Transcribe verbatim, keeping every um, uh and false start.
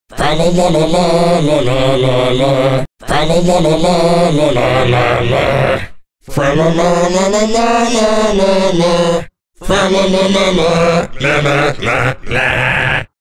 Fa la la la la la la la la. Fa la la la la la la la la. Fa la la la la la la la la. Fa la la la la la la la.